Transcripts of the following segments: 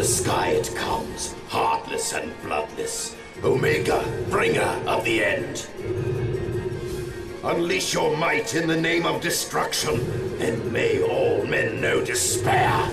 the sky it comes, heartless and bloodless. Omega, bringer of the end. Unleash your might in the name of destruction, and may all men know despair.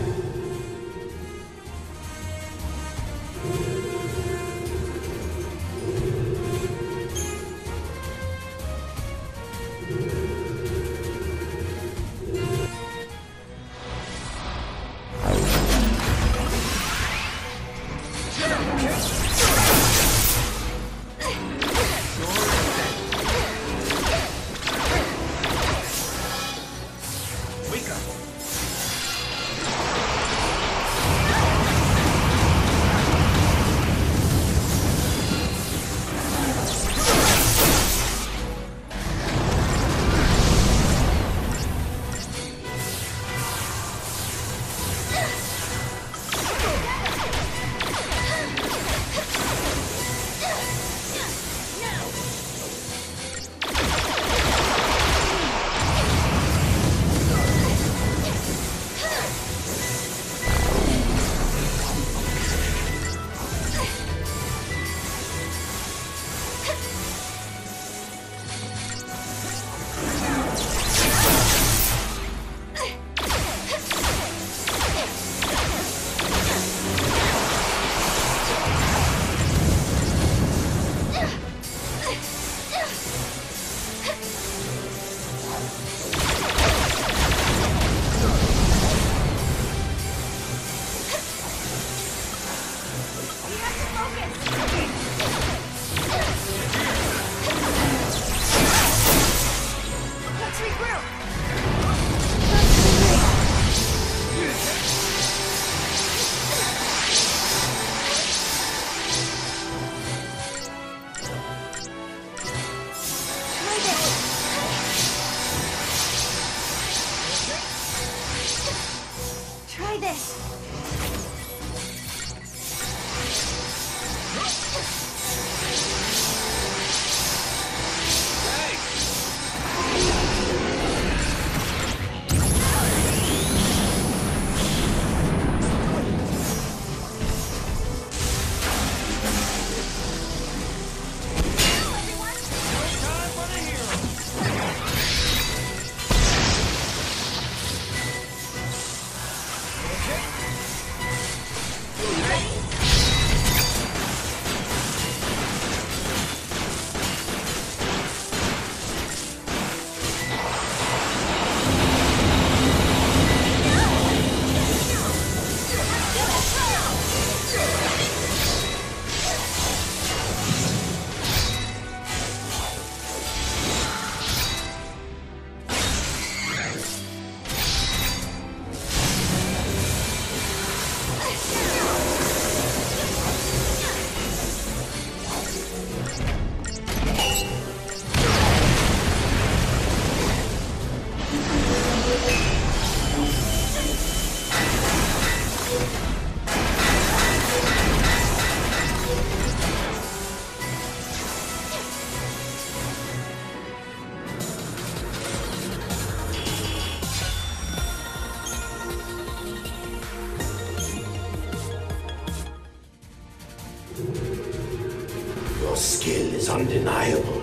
Your skill is undeniable.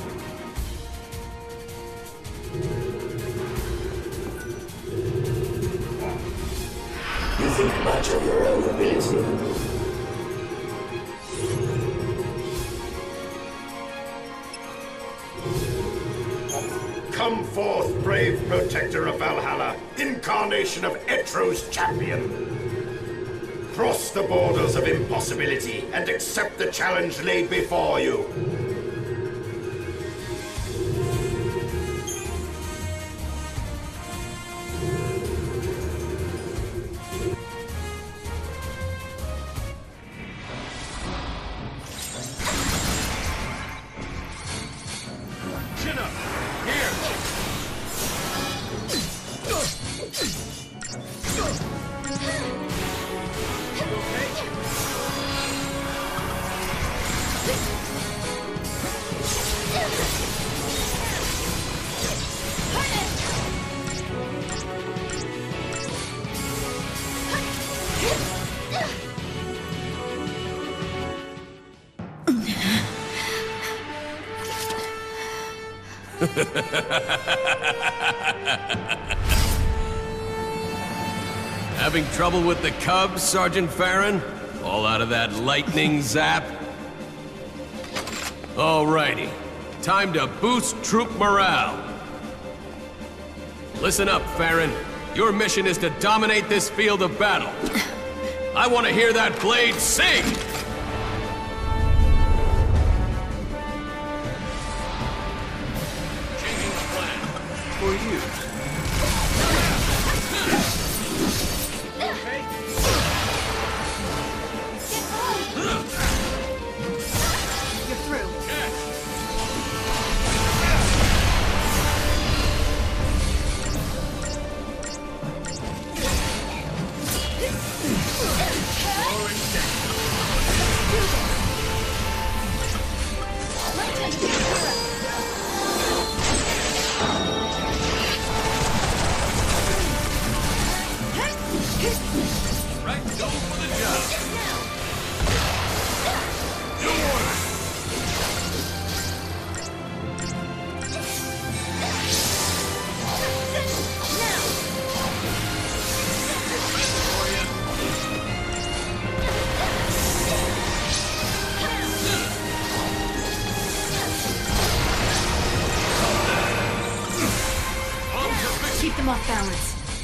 You think much of your own ability. Come forth, brave protector of Valhalla, incarnation of Etro's champion. Cross the borders of impossibility and accept the challenge laid before you. Having trouble with the Cubs, Sergeant Farron? All out of that lightning zap? Alrighty. Time to boost troop morale. Listen up, Farron. Your mission is to dominate this field of battle. I want to hear that blade sing! Changing the plan. For you. Okay? You're through. Right, go for the job. New order. Keep them off balance.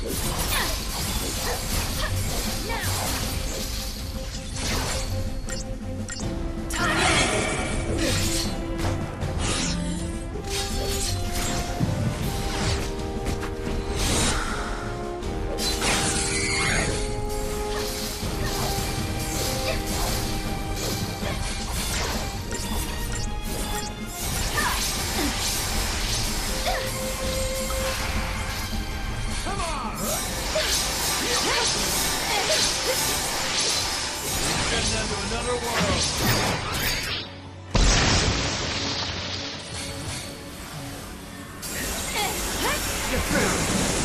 Getting into another world. You're through.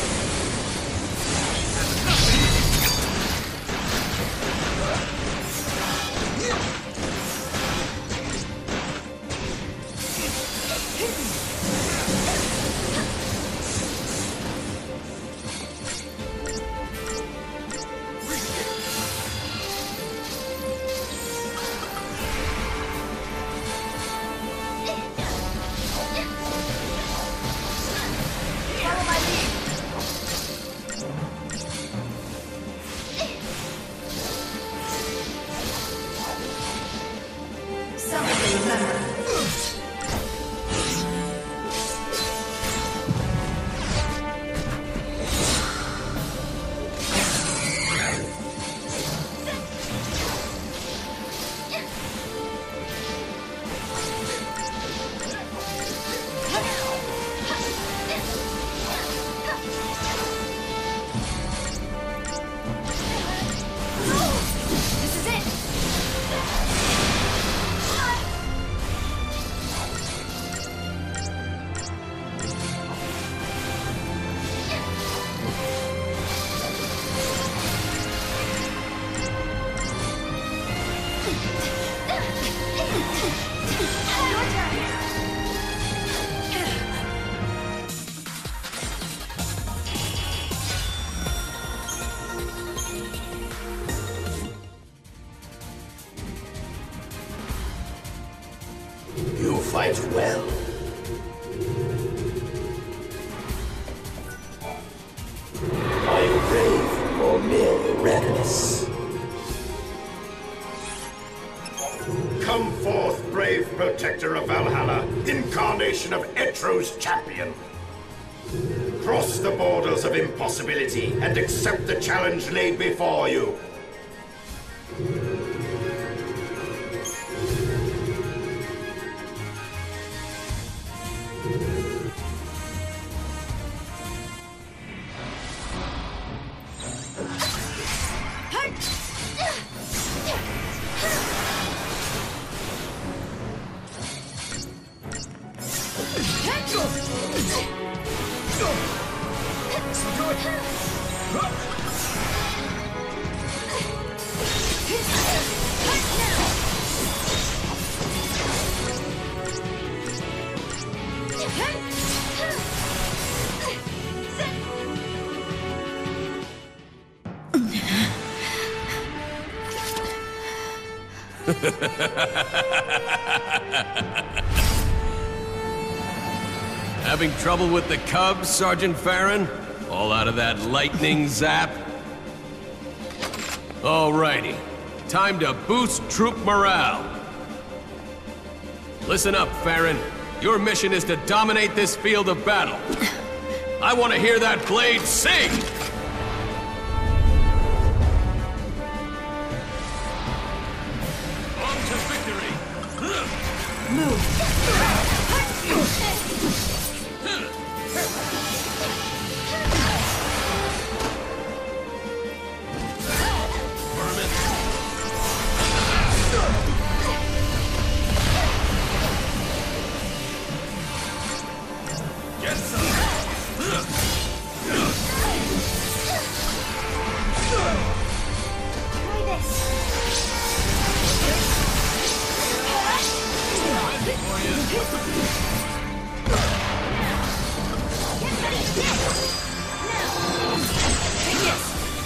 Follow my lead. Something to remember. This is it. You fight well. Are you brave or merely reckless? Come forth, brave protector of Valhalla, incarnation of Etro's champion. Cross the borders of impossibility and accept the challenge laid before you. Good. Having trouble with the Cubs, Sergeant Farron? All out of that lightning zap? Alrighty. Time to boost troop morale. Listen up, Farron. Your mission is to dominate this field of battle. I want to hear that blade sing! On to victory! Move. Get some! Try this. Get ready, hit! Now! Take this!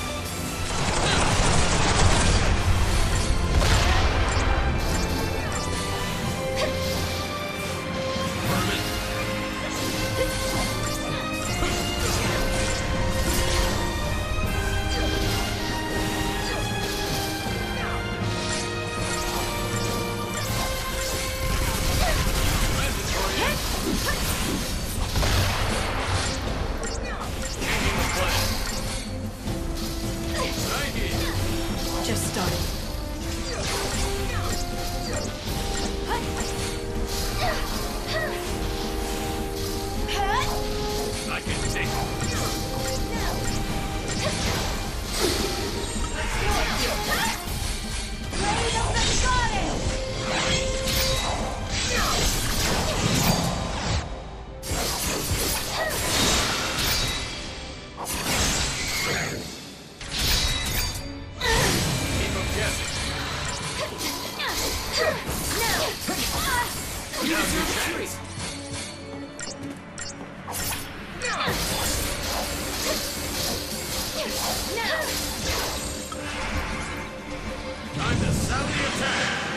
Just started. I can take it. Blade of the goddess! Keep them guessing. Now's your chance. Time to sound the attack!